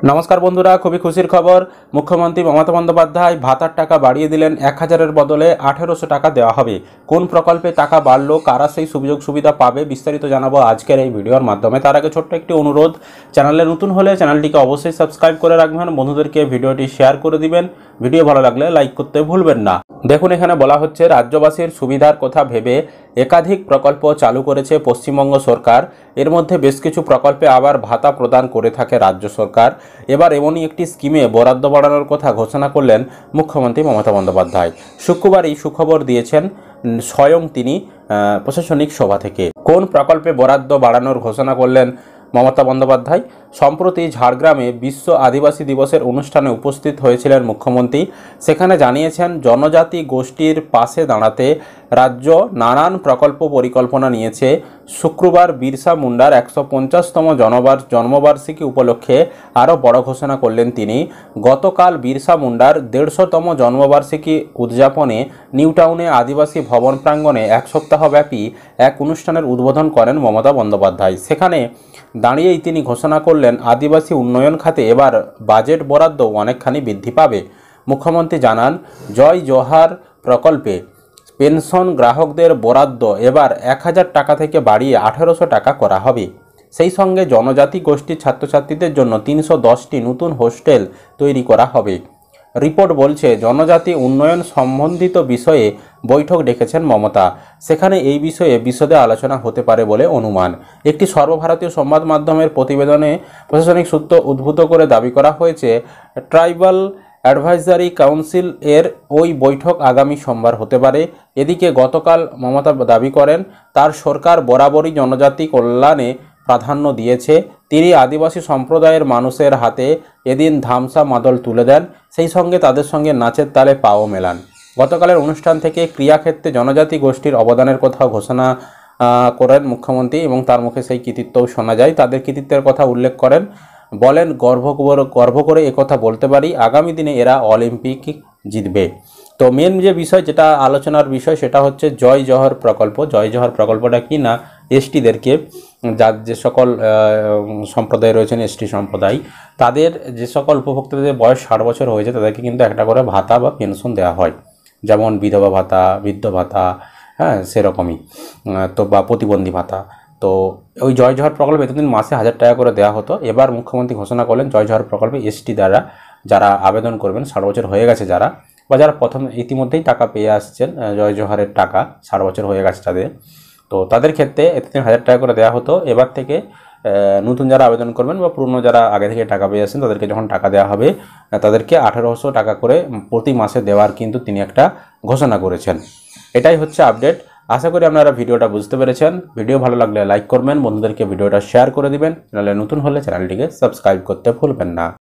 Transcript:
নমস্কার বন্ধুরা, খুবই খুশির খবর। মুখ্যমন্ত্রী মমতা বন্দ্যোপাধ্যায় ভাতার টাকা বাড়িয়ে দিলেন। 1000-এর বদলে 1800 টাকা দেওয়া হবে। কোন প্রকল্পে টাকা বাড়লো, কারা সেই সুযোগ সুবিধা পাবে, বিস্তারিত জানাবো আজকের এই ভিডিওর মাধ্যমে। তার আগে ছোট্ট একটি অনুরোধ, চ্যানেলে নতুন হলে চ্যানেলটিকে অবশ্যই সাবস্ক্রাইব করে রাখবেন, বন্ধুদেরকে ভিডিওটি শেয়ার করে দিবেন, ভিডিও ভালো লাগলে লাইক করতে ভুলবেন না। দেখুন, এখানে বলা হচ্ছে রাজ্যবাসীর সুবিধার কথা ভেবে একাধিক প্রকল্প চালু করেছে পশ্চিমবঙ্গ সরকার। এর মধ্যে বেশ কিছু প্রকল্পে আবার ভাতা প্রদান করে থাকে রাজ্য সরকার। এবার এমনই একটি স্কিমে বরাদ্দ বাড়ানোর কথা ঘোষণা করলেন মুখ্যমন্ত্রী মমতা বন্দ্যোপাধ্যায়। শুক্রবার এই সুখবর দিয়েছেন স্বয়ং তিনি প্রশাসনিক সভা থেকে। কোন প্রকল্পে বরাদ্দ বাড়ানোর ঘোষণা করলেন মমতা বন্দ্যোপাধ্যায়? সম্প্রতি ঝাড়গ্রামে বিশ্ব আদিবাসী দিবসের অনুষ্ঠানে উপস্থিত হয়েছিলেন মুখ্যমন্ত্রী। সেখানে জানিয়েছেন, জনজাতি গোষ্ঠীর পাশে দাঁড়াতে রাজ্য নানান প্রকল্প পরিকল্পনা নিয়েছে। শুক্রবার বিরসা মুন্ডার 150তম জন্মবার্ষিকী উপলক্ষে আরও বড় ঘোষণা করলেন তিনি। গতকাল বিরসা মুন্ডার 150তম জন্মবার্ষিকী উদযাপনে নিউটাউনে আদিবাসী ভবন প্রাঙ্গণে এক সপ্তাহব্যাপী এক অনুষ্ঠানের উদ্বোধন করেন মমতা বন্দ্যোপাধ্যায়। সেখানে দাঁড়িয়েই তিনি ঘোষণা করলেন, আদিবাসী উন্নয়ন খাতে এবার বাজেট বরাদ্দ অনেকখানি বৃদ্ধি পাবে। মুখ্যমন্ত্রী জানান, জয় জোহার প্রকল্পে পেনশন গ্রাহকদের বরাদ্দ এবার 1000 টাকা থেকে বাড়িয়ে 1800 টাকা করা হবে। সেই সঙ্গে জনজাতি গোষ্ঠীর ছাত্রছাত্রীদের জন্য 310টি নতুন হোস্টেল তৈরি করা হবে। রিপোর্ট বলছে, জনজাতি উন্নয়ন সম্বন্ধিত বিষয়ে বৈঠক ডেকেছেন মমতা। সেখানে এই বিষয়ে বিশদে আলোচনা হতে পারে বলে অনুমান। একটি সর্বভারতীয় সংবাদ মাধ্যমের প্রতিবেদনে প্রশাসনিক সূত্র উদ্ভূত করে দাবি করা হয়েছে, ট্রাইবাল অ্যাডভাইজারি কাউন্সিল এর ওই বৈঠক আগামী সোমবার হতে পারে। এদিকে গতকাল মমতা দাবি করেন, তার সরকার বরাবরই জনজাতি কল্যাণে প্রাধান্য দিয়েছে। তিনি আদিবাসী সম্প্রদায়ের মানুষের হাতে এদিন ধামসা মাদল তুলে দেন, সেই সঙ্গে তাদের সঙ্গে নাচের তালে পাও মেলান। গতকালের অনুষ্ঠান থেকে ক্রীড়াক্ষেত্রে জনজাতি গোষ্ঠীর অবদানের কথাও ঘোষণা করেন মুখ্যমন্ত্রী, এবং তার মুখে সেই কৃতিত্বও শোনা যায়। তাদের কৃতিত্বের কথা উল্লেখ করেন, বলেন, গর্ব করে একথা বলতে পারি, আগামী দিনে এরা অলিম্পিক জিতবে। তো মেন যে বিষয়, যেটা আলোচনার বিষয়, সেটা হচ্ছে জয় জোহর প্রকল্প। জয় জোহর প্রকল্পটা কি না, এসটিদেরকে, যার যে সকল সম্প্রদায় রয়েছেন এসটি সম্প্রদায়, তাদের যে সকল উপভোক্তাদের বয়স 60 বছর হয়েছে তাদেরকে কিন্তু একটা করে ভাতা বা পেনশন দেওয়া হয়, যেমন বিধবা ভাতা, বৃদ্ধ ভাতা, হ্যাঁ সেরকমই, তো বা প্রতিবন্ধী ভাতা। তো ওই জয় জোহর প্রকল্পে এতদিন মাসে 1000 টাকা করে দেওয়া হতো। এবার মুখ্যমন্ত্রী ঘোষণা করলেন, জয় জোহর প্রকল্পে এসটি দ্বারা যারা আবেদন করবেন, 60 বছর হয়ে গেছে যারা, বা যারা প্রথম ইতিমধ্যেই টাকা পেয়ে আসছেন, জয় জোহরের টাকা 60 বছর হয়ে গেছে তাদের, তো তাদের ক্ষেত্রে এতদিন 1000 টাকা করে দেওয়া হতো। এবার থেকে নতুন যারা আবেদন করবেন বা পুরনো যারা আগে থেকে টাকা পেয়ে আসছেন, তাদেরকে যখন টাকা দেওয়া হবে, তাদেরকে 1800 টাকা করে প্রতি মাসে দেওয়ার কিন্তু তিনি একটা ঘোষণা করেছেন। এটাই হচ্ছে আপডেট। আশা করি আপনারা ভিডিওটা বুঝতে পেরেছেন। ভিডিও ভালো লাগলে লাইক করবেন, বন্ধুদেরকে ভিডিওটা শেয়ার করে দিবেন, চ্যানেলে নতুন হলে চ্যানেলটিকে সাবস্ক্রাইব করতে ভুলবেন না।